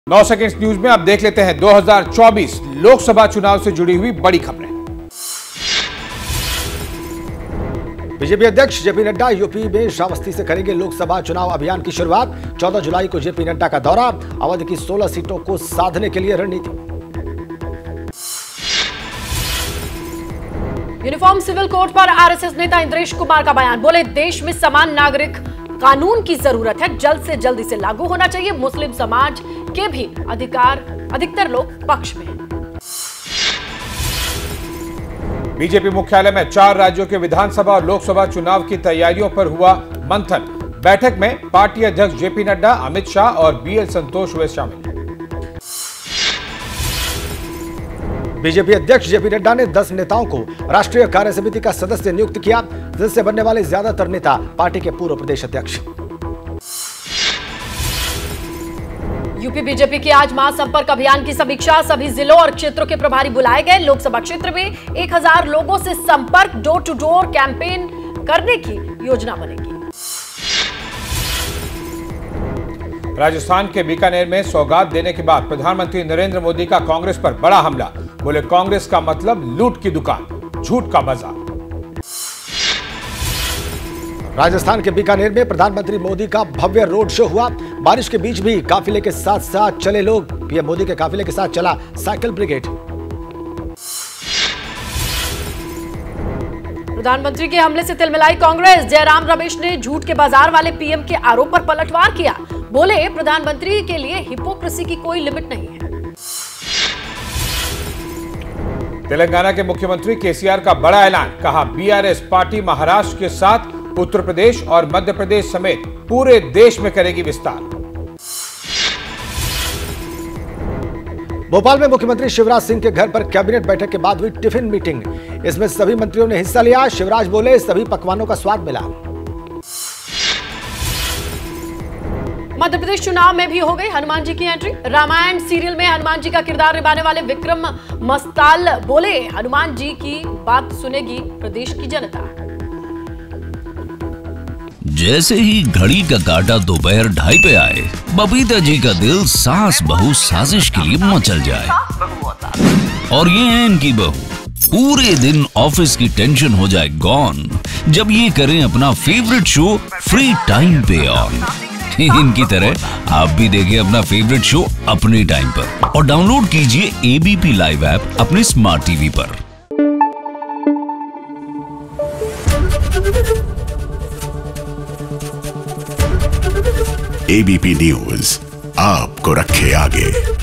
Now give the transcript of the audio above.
9 seconds news में आप देख लेते हैं 2024 लोकसभा चुनाव से जुड़ी हुई बड़ी खबरें। बीजेपी अध्यक्ष जेपी नड्डा यूपी में श्रावस्ती से करेंगे लोकसभा चुनाव अभियान की शुरुआत। 14 जुलाई को जेपी नड्डा का दौरा, अवध की 16 सीटों को साधने के लिए रणनीति। यूनिफॉर्म सिविल कोड पर आरएसएस नेता इंद्रेश कुमार का बयान, बोले देश में समान नागरिक कानून की जरूरत है, जल्द से जल्द इसे लागू होना चाहिए। मुस्लिम समाज के भी अधिकतर लोग पक्ष में हैं। बीजेपी मुख्यालय में 4 राज्यों के विधानसभा और लोकसभा चुनाव की तैयारियों पर हुआ मंथन। बैठक में पार्टी अध्यक्ष जेपी नड्डा, अमित शाह और बीएल संतोष हुए शामिल। बीजेपी अध्यक्ष जेपी नड्डा ने 10 नेताओं को राष्ट्रीय कार्य समिति का सदस्य नियुक्त किया। सदस्य बनने वाले ज्यादातर नेता पार्टी के पूर्व प्रदेश अध्यक्ष। यूपी बीजेपी की आज महासंपर्क अभियान की समीक्षा, सभी जिलों और क्षेत्रों के प्रभारी बुलाए गए। लोकसभा क्षेत्र में 1000 लोगों से संपर्क, डोर टू डोर कैंपेन करने की योजना बनेगी। राजस्थान के बीकानेर में सौगात देने के बाद प्रधानमंत्री नरेंद्र मोदी का कांग्रेस पर बड़ा हमला, बोले कांग्रेस का मतलब लूट की दुकान, झूठ का बाजार। राजस्थान के बीकानेर में प्रधानमंत्री मोदी का भव्य रोड शो हुआ। बारिश के बीच भी काफिले के साथ साथ चले लोग। पीएम मोदी के काफिले के साथ चला साइकिल ब्रिगेड। प्रधानमंत्री के हमले से तिलमिलाई कांग्रेस, जयराम रमेश ने झूठ के बाजार वाले पीएम के आरोप पर पलटवार किया। बोले प्रधानमंत्री के लिए हिपोक्रेसी की कोई लिमिट नहीं है। तेलंगाना के मुख्यमंत्री केसीआर का बड़ा ऐलान, कहा बीआरएस पार्टी महाराष्ट्र के साथ उत्तर प्रदेश और मध्य प्रदेश समेत पूरे देश में करेगी विस्तार। भोपाल में मुख्यमंत्री शिवराज सिंह के घर पर कैबिनेट बैठक के बाद हुई टिफिन मीटिंग। इसमें सभी मंत्रियों ने हिस्सा लिया। शिवराज बोले सभी पकवानों का स्वाद मिला। मध्य प्रदेश चुनाव में भी हो गई हनुमान जी की एंट्री। रामायण सीरियल में हनुमान जी का किरदार निभाने वाले विक्रम मस्ताल बोले हनुमान जी की बात सुनेगी प्रदेश की जनता। जैसे ही घड़ी का काटा दोपहर 2:30 पे आए, बबीता जी का दिल सास बहू साजिश के लिए मचल जाए। और ये है इनकी बहू, पूरे दिन ऑफिस की टेंशन हो जाए गॉन जब ये करें अपना फेवरेट शो फ्री टाइम पे ऑन। इनकी तरह आप भी देखिए अपना फेवरेट शो अपने टाइम पर और डाउनलोड कीजिए एबीपी लाइव ऐप अपने स्मार्ट टीवी पर। एबीपी न्यूज आपको रखे आगे।